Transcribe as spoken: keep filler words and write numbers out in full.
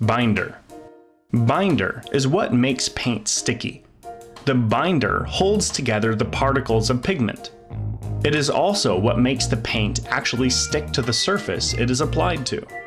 Binder. Binder is what makes paint sticky. The binder holds together the particles of pigment. It is also what makes the paint actually stick to the surface it is applied to.